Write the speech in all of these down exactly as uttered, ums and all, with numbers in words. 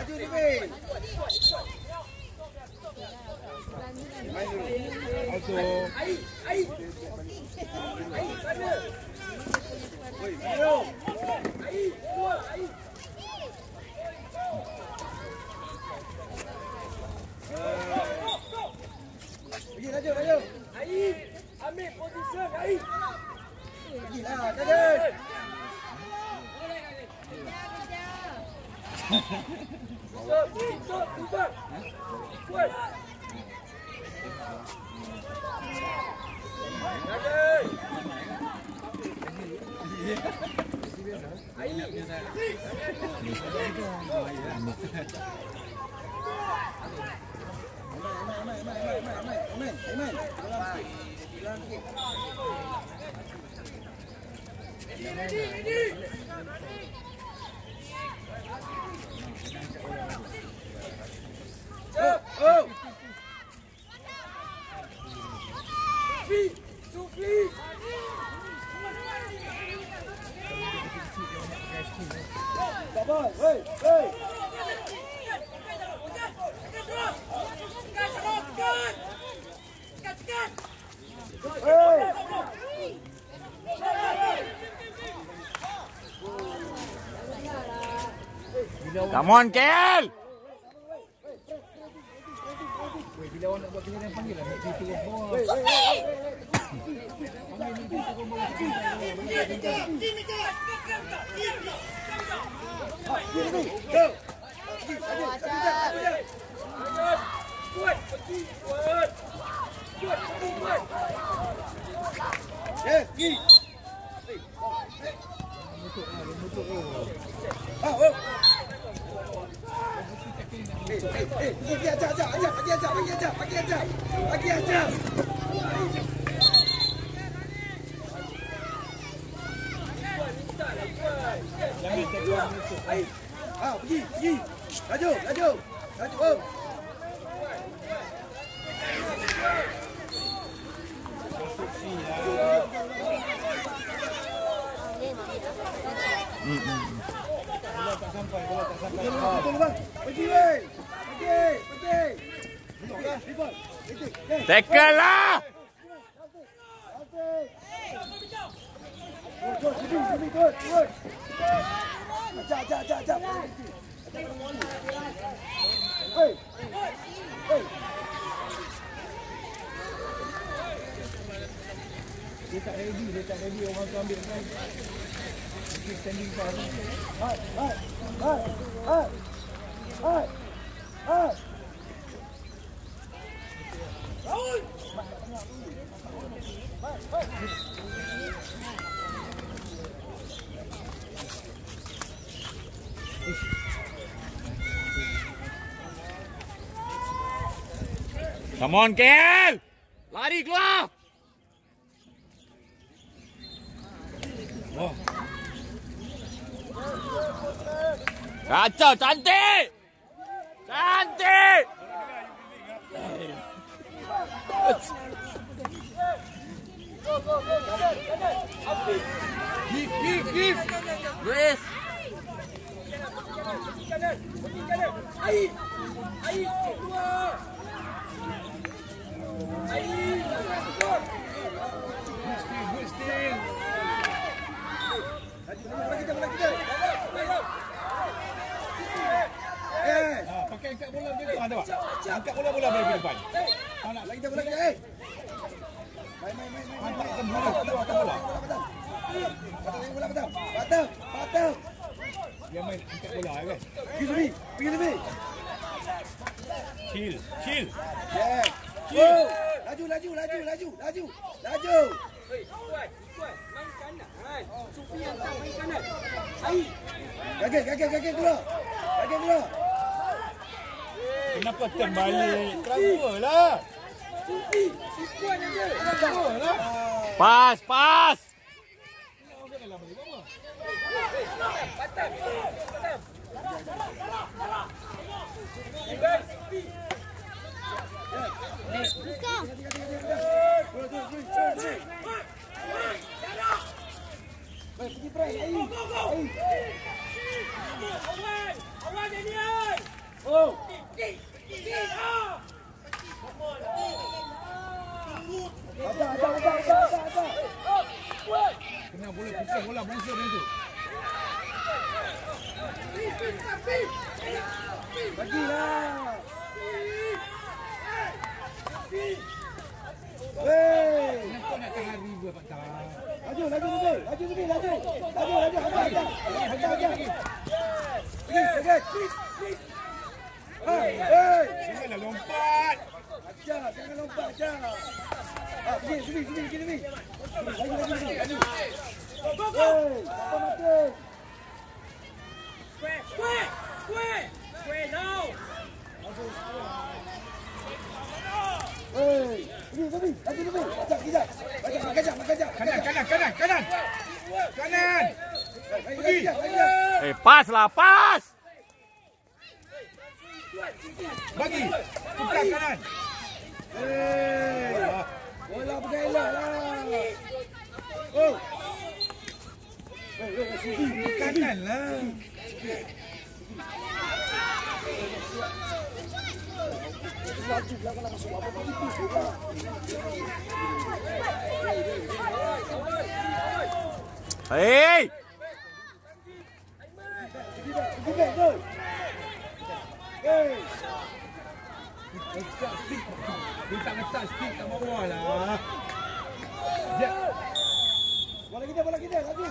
laju lebih. Main dulu. Auto. Ai, ai. Ai, mana? Oi, ayo. Ai, keluar, ai. Pergi laju, laju. Ai, ambil position, ai. Pergilah, Kaden. Tutup, tutup, tutup. Kuat. Kaden. Ai. Aman, aman, aman, aman, aman, aman, aman. Dalam sikit. Dalam sikit. Ready, ready. Jump, oh. Sufi, Sufi. Sabar, hey, hey. Come on, K L! Bila awak nak buat kena yang panggil lah, nak pergi turun bawah. Panggil ni pergi turun bawah. Go! Kuat, pergi, kuat. Kuat, kuat. Eh, pergi. Mutuk lah, mutuk oh. Ah, oh. Eh, eh, eh, pergi ajak, ajak, ajak, pergi ajak, pergi ajak, pergi ajak, pergi ajak. Jangan tekan mutuk. Ai. Ah, pergi, pergi. Laju, laju. Laju, oh. Hmm, hmm. Bola tak sampai, bola tak sampai. Betul bang. Pergi weh. Pergi, pergi. Tackle lah. Good, sini, sini, good, good. Ajak, ajak, ajak, ajak. Hey. Hey. Dia tak ready, dia tak ready orang tu ambil kan. Dia standing kan. Hai, hai, hai, hai. Hai. Hai. Raul. Hai, hai. Come on, K L! Lari keluar! Oh. Kacau, cantik! Cantik! Go, go, go, kanan, kanan. Ambil. Give, give, give! Luis! Pergi kanan, pergi kanan. Air, air, keluar. Air, keluar. Good still, good still. Lagi, lagi, lagi, lagi. Eh, ah, pakai angkat bola ke depan tu, Pak. Angkat bola-bola ke depan. Ah, nak lagi bola ke eh. Main, main, main, main. Angkat bola, keluar bola. Patah bola, patah. Patah, patah. Dia main angkat bola kan. Pergi lebih, pergi lebih. Chill, chill. Yeah. Chill. Laju, laju, laju, laju, laju. Laju. Hei, kuat, kuat. Main kanan. Sufi yang tak main kanan. Ai. Gagal, gagal, gagal keluar. Gagal keluar. Kenapa terbalik? Transfer lah. Sufi, si kuat aja. Transfer lah. Pas, pas. Patah. Patah. Pergi, Bray. Air. Air. Awan. Awan, Daniel. Oh. Ada, ada, ada, ada, ada. Kena bola pukul bola monster macam tu. Bagilah. Hei. Kenapa nak tahan river Pak Tan? Laju, laju lebih. Laju lebih, laju. Laju, laju. Hantar, hantar. Hantar, hantar. Please, please, please, please. Hei, hei. Janganlah lompat. Ajar, jangan lompat, ajar. Ah, sini, sini, sini, sini, sini. Lagi, lagi, lagi, lagi. Hei, apa mati? Square, square, square, square now. Hei, ini, ini, lagi lebih. Kejap, kejap. Kejap, kejap, kejap. Kanan, kanan, kanan, kanan. Kanan. Pergi. Eh, pas lah, pas. Bagi. Tukar kanan. Hei, bola bergelak lah. Oh. Hei, hei, sini. Kanan lah. Laju, jangan nak masuk apa-apa tipis. Hei. Pergi back, pergi back, go. Hei. Letak stick. Dia tak letak stick kat bawah lah. Dia. Bola kita, bola kita, laju.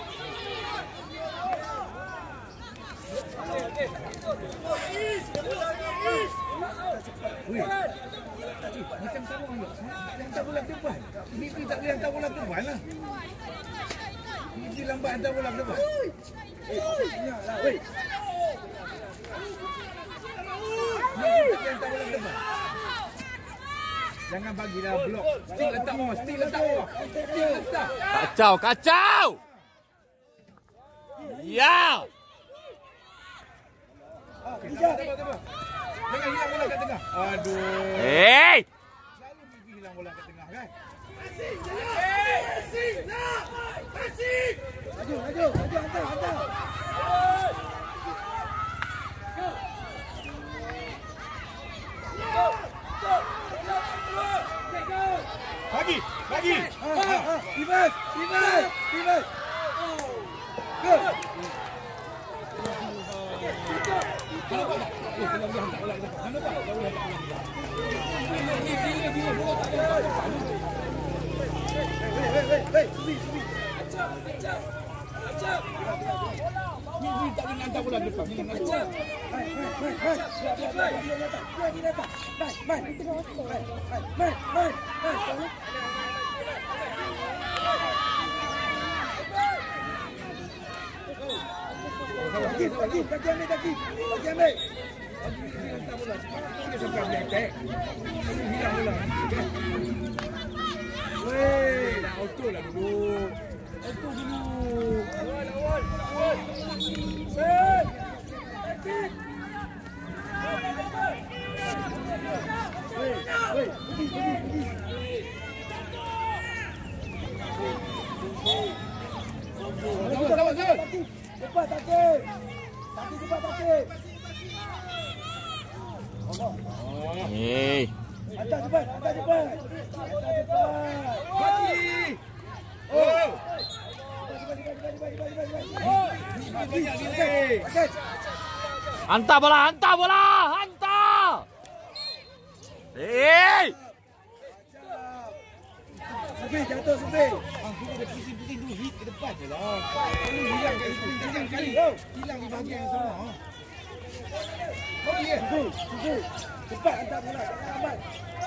Weh. Macam sama orang. Hantar bola ke depan. Ini tu tak boleh hantar bola ke depan lah. Ini lambat hantar bola ke depan. Eh, senyap lah, weh. Ini tak boleh hantar bola ke depan. Jangan bagilah blok. Stick letak bawah, stick letak bawah. Stick letak. Kacau, kacau. Ya. Ah, Okay, bijak. sabar, sabar, sabar. Jangan hilang bola kat tengah. Aduh. Hei. Selalu mimpi hilang bola kat tengah kan? Laju, laju, laju, hantar, hantar. Bagi, bagi. Ah, ah, ah. Reverse, reverse, reverse. Go. Kau nampak tak? Eh, kalau boleh hantar bola ke depan. Kau nampak? Kau boleh hantar bola ke depan. Ini sini, sini. Bola tak ada. Hei, hei, hei, hei, subi, subi. Ni, ni tak boleh hantar bola ke depan. Ni nak hantar. Hai, hai, hai, hai. Biar, biar, biar, dia datang. Biar dia datang. Mai, mai. Hai, hai, mai, mai, mai. Kaki, kaki, kaki ambil, kaki. Kaki ambil. Ni hantar bola. Dia sampai ambil attack. Hilang bola. Weh, dah auto lah dulu. Auto dulu. Lawan, lawan, lawan. Weh. Hei, hei, pergi, pergi, pergi. Sabar, sabar, sabar. Kaki, cepat kaki. Kaki cepat kaki. Allah. Hei. Hantar cepat, hantar cepat. Hantar cepat. Bagi. Oh. Cepat, cepat, cepat, cepat, cepat, cepat, cepat. Banyak delay. Okey. Hantar bola, hantar bola, hantar. Hei. Subi, jatuh Subi. Ah, dulu dia pusing-pusing dulu. Hit ke depan je lah. Dulu hilang kat situ. Hilang kali. Hilang di bahagian yang sama. Bagi eh. Subi, Subi. Cepat hantar bola, jangan lambat.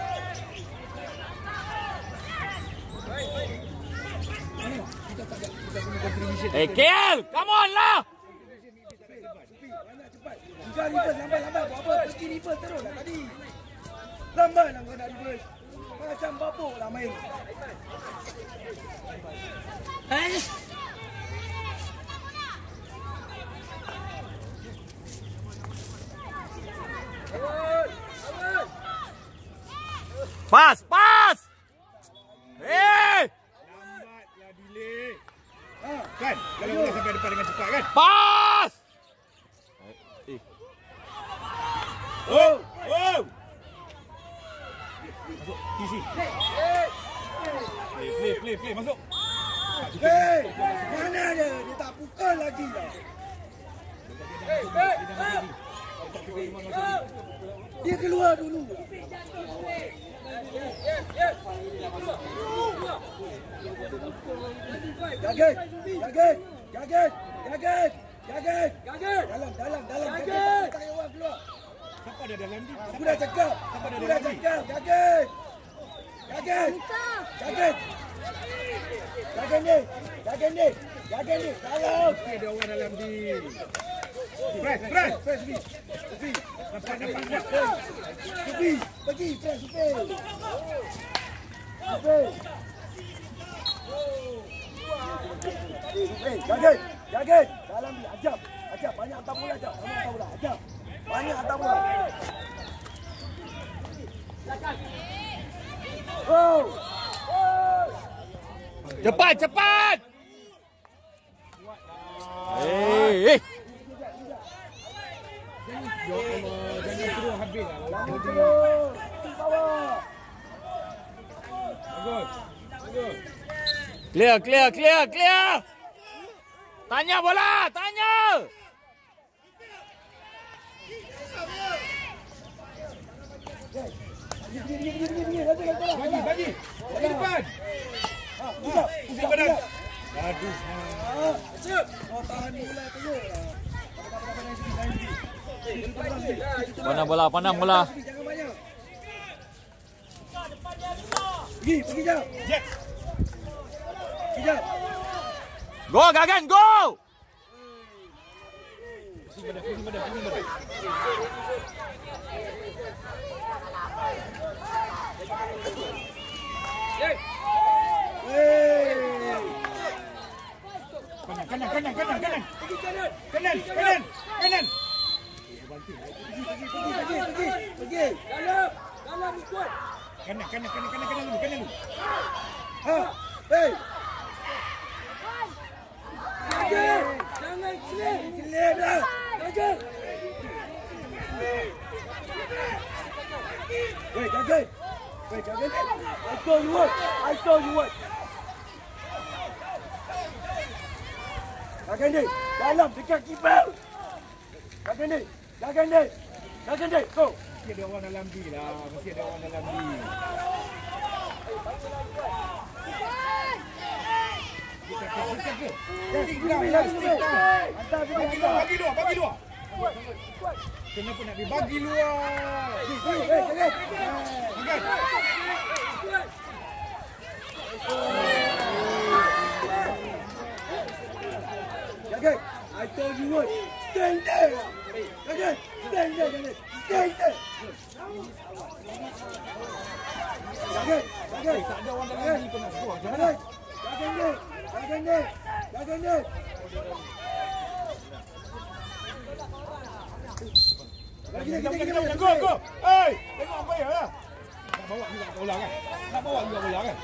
Kita tak ada, kita punya contribution. Eh, K L, come on lah. Subi, banyak cepat. Jika reverse lambat-lambat, buat apa? Pergi reverse terus lah tadi. Lambat lah kau nak reverse. Macam babuk lah main. Pas, pas. Hei. Lambatlah delay. Ha. Kan? Kalau boleh sampai depan dengan cepat kan? Pas. Eh. Oh. Oh. Masuk. Isi. Play, play, play, play. Masuk. Hei, mana dia? Dia tak pukul lagi lah. Hei, hei, hei. Dia keluar dulu. Jaget, jaget, jaget, jaget, jaget, jaget. Dalam, dalam, dalam. Jaget. Tak payah keluar. Siapa ada dalam ni? Aku dah cakap. Aku dah cakap. Jaget. Jaget. Jaget. Jaget ni. Jaget ni. Jaget ni. Dalam. Ada orang dalam ni. Press, press. Press, Sufi. Sufi. Dapat, dapat, dapat. Sufi. Pergi, press, Sufi. Sufi. Eh, jaget. Jaget. Dalam ni. Ajab. Ajab. Banyak hantar bola, Ajab. Banyak hantar bola. Ajab. Banyak hantar bola. Oh. Cepat, cepat. Eh, eh. Jangan terus habis lah. Jangan terus. Bawah. Bagus. Bagus. Clear, clear, clear, clear. Tanya bola, tanya. Bagi, bagi. Bagi depan. Pusing badan. Aduh. Oh, tahan bola tu. Pandang bola, pandang bola. Jangan banyak. Pergi, pergi jap. Jet. Pergi jap. Go, Gagan, go. Pusing badan, pusing badan, pusing badan. Kanan, kanan, kanan, kanan, kanan. Kanan, kanan, kanan. Pergi, pergi, pergi, pergi, pergi. Dalam, dalam ikut. Kanan, kanan, kanan, kanan, kanan dulu, kanan dulu. Ha, hey. Jaget. Jangan clear. Clear dah. Jaget. Wait, jaget. Wait, jaget. I told you what. I told you what. Jaga ni. Dalam dekat kiper. Jaga ni. Jaga ni. Jaga ni. Go. Mesti ada orang dalam ni lah. Mesti ada orang dalam ni. Stick down lah, stick down. Hantar pergi, Bagi luar, hantar. bagi luar, bagi luar. Kenapa nak dibagi luar? Pergi, eh, jaget. Angkat. Jaget. I told you what. Stand there. Jaget. Stand there, jaget. Stand there. Jaget. Jaget. Tak ada orang dalam ni kau nak score. Jangan Jaget. Jaget ni. Jaget ni. Jaget ni. Lagi, lagi, lagi, lagi, lagi. Go, go. Hey, tengok umpire lah. Nak bawa juga bola kan? Nak bawa juga bola kan?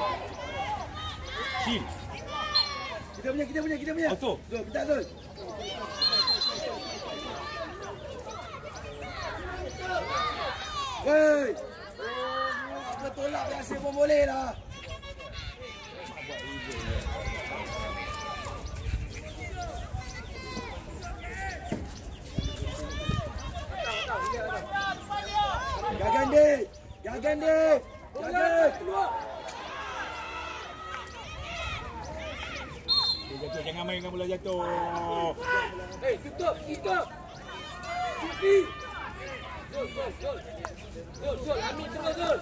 Kill. Kita punya, kita punya, kita punya. Auto. Zul, kita Zul. Hei. Apa tolak biasa pun boleh lah. Gagan dek. Gagan dek. Gagan. Dia jatuh, jangan main dengan bola jatuh. Hei, tutup, tutup. Sufi. Zul, Zul, Zul. Zul, Zul, ambil terus, Zul.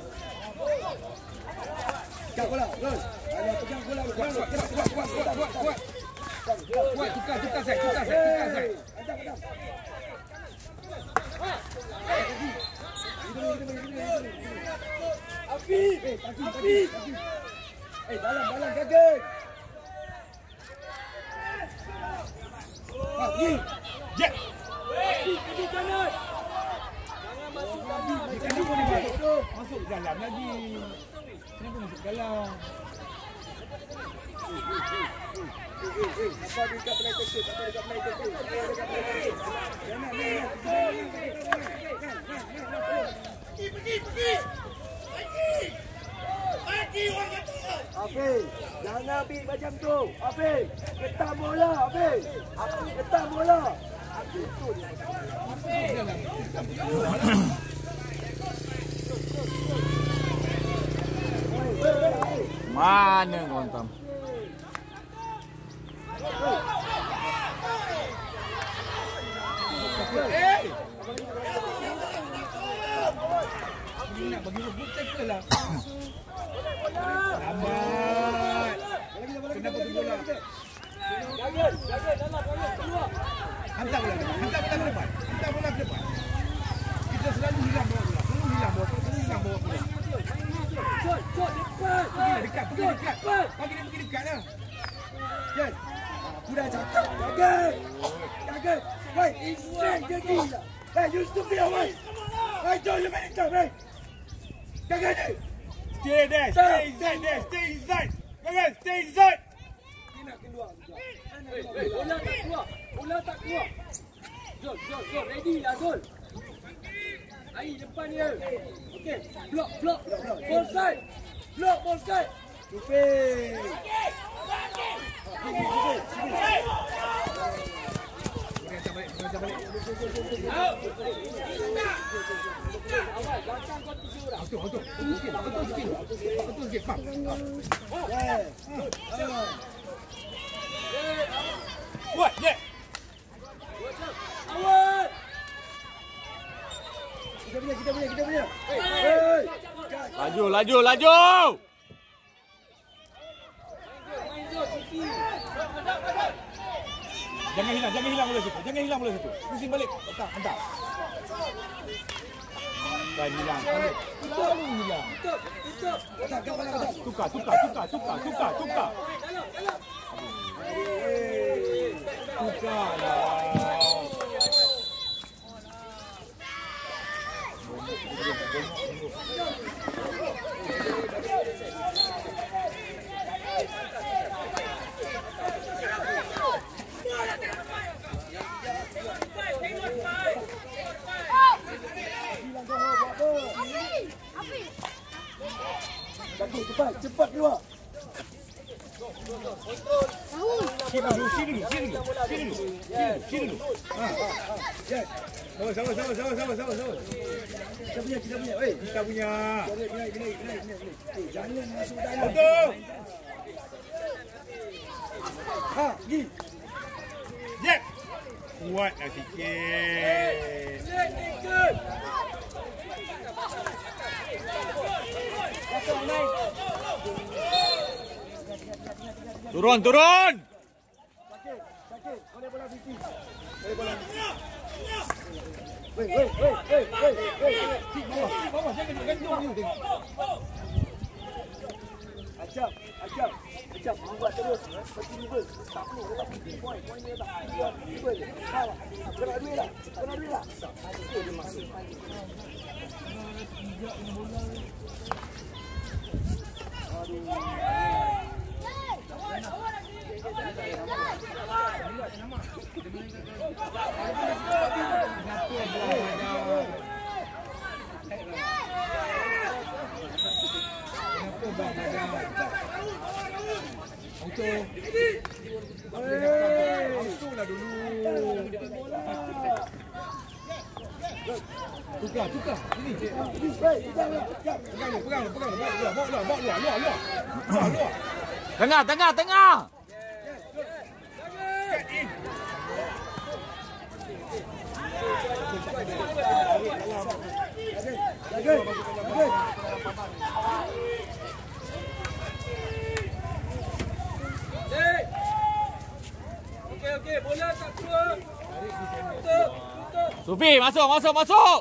Pegang bola, Zul. Ayo pegang bola. Kuat, kuat, kuat, kuat, kuat, kuat, kuat, kuat. Kuat, tukar, tukar set, tukar set, tukar set. Ajak, ajak. Afi. Eh, kaki, kaki, kaki. Eh, dalam, dalam, gagal. Ha, pergi. Jet. Pergi, pergi kanan. Jangan masuk lagi. Kenapa ni masuk? Masuk dalam lagi. Kenapa masuk dalam? eh, sampai dekat pelai tepi, sampai dekat pelai tepi, sampai dekat pelai tepi. Jangan, jangan. Pergi, pergi, pergi. Pergi. Pergi orang kata. Hafiz, jangan ambil macam tu. Hafiz, ketam bola, Hafiz. Hafiz ketam bola. Hafiz tu dia. Mana kau hantam? Eh! Ini nak bagi rebut tackle lah. Lambat. Kenapa tu bola? Jangan, jangan dalam jangan keluar. Hantar bola ke depan. Hantar bola ke depan. Hantar bola ke depan. Kita selalu hilang bola bola. Selalu hilang bola. Selalu hilang bola bola. Jol, jol dekat. Pergi dekat, pergi dekat. Bagi dia pergi dekat lah. Yes. Aku dah cakap, jaga. Jaga. Wait, inside jadi lah. Hey, you stupid away. Hey, Joe, you make it up, hey. Jaga ni. Stay there. Stay inside there. Stay inside. Jangan, stay inside. Dia nak keluar juga. Hey, hey, bola tak keluar. Bola tak keluar. Jol, jol, jol. Ready lah, Jol. Air depan dia. Okey, block, block. Ball side. Block, ball side. Stupid. Awal, belakang kau tuju dah. Betul, betul. Betul sikit. Betul sikit. Betul sikit. Faham? Yes. Kuat, je. Awal. Kita punya, kita punya, kita punya. Hey. Laju, laju, laju. Main Jol, Siti. Jangan hilang, jangan hilang bola situ. Jangan hilang bola situ. Pusing balik. Letak, hantar. Dah hilang. Selalu hilang. Tutup, tutup. Kata, kau kata, kata. Tukar, tukar, tukar, tukar, tukar, tukar. Dalam, dalam. Tukar lah. Bagus, cepat, cepat keluar. Sini dulu, sini dulu, sini dulu, sini dulu, sini dulu. Ha, Yes. sama, sama, sama, sama, sama, sama, sama. Kita punya, kita punya. Hey. Kita punya. Kena, kena, kena, kena, kena. Eh, jangan masuk dalam. Betul. Ha, pergi. Jep. Kuatlah sikit. Let it go. Turun, turun. Sakit, sakit. Boleh bola Vicky. Boleh bola. Wei, wei, wei, wei, wei, wei. Cik bawah, cik bawah. Jangan nak gantung ni. Tengok. Acap, acap. Acap, buat terus. Pergi reverse. Tak perlu, dia tak pergi. Point, point dia tak. Dia reverse je. Salah. Kena duit lah. Kena duit lah. Itu dia masuk. Auto lah dulu. Tukar, tukar. Ini. Hei, jangan. Pegang dia, pegang dia, pegang dia. Bawa luar, bawa luar, luar, luar. Luar, luar. Tengah, tengah, tengah. Cut in. Jaga, jaga. Hey. Okey, okey. Bola tak keluar. Tutup, tutup. Sufi, masuk, masuk, masuk.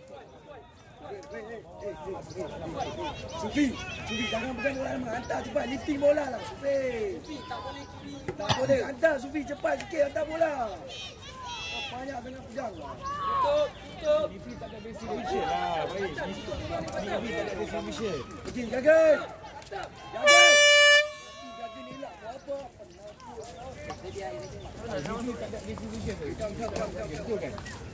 Sufi, Sufi jangan pegang bola lama. Hantar cepat, lifting bola lah. Sufi. Tak boleh kiri. Tak boleh, hantar Sufi cepat sikit hantar bola. Banyak sangat pegang lah. Tutup, tutup. Difi tak ada distribution lah. Baik. Difi tak ada distribution. Okey, jaga. Jaga. Jaga ni lah. Apa? Penakut. Ini tak ada decision tu. Betul kan?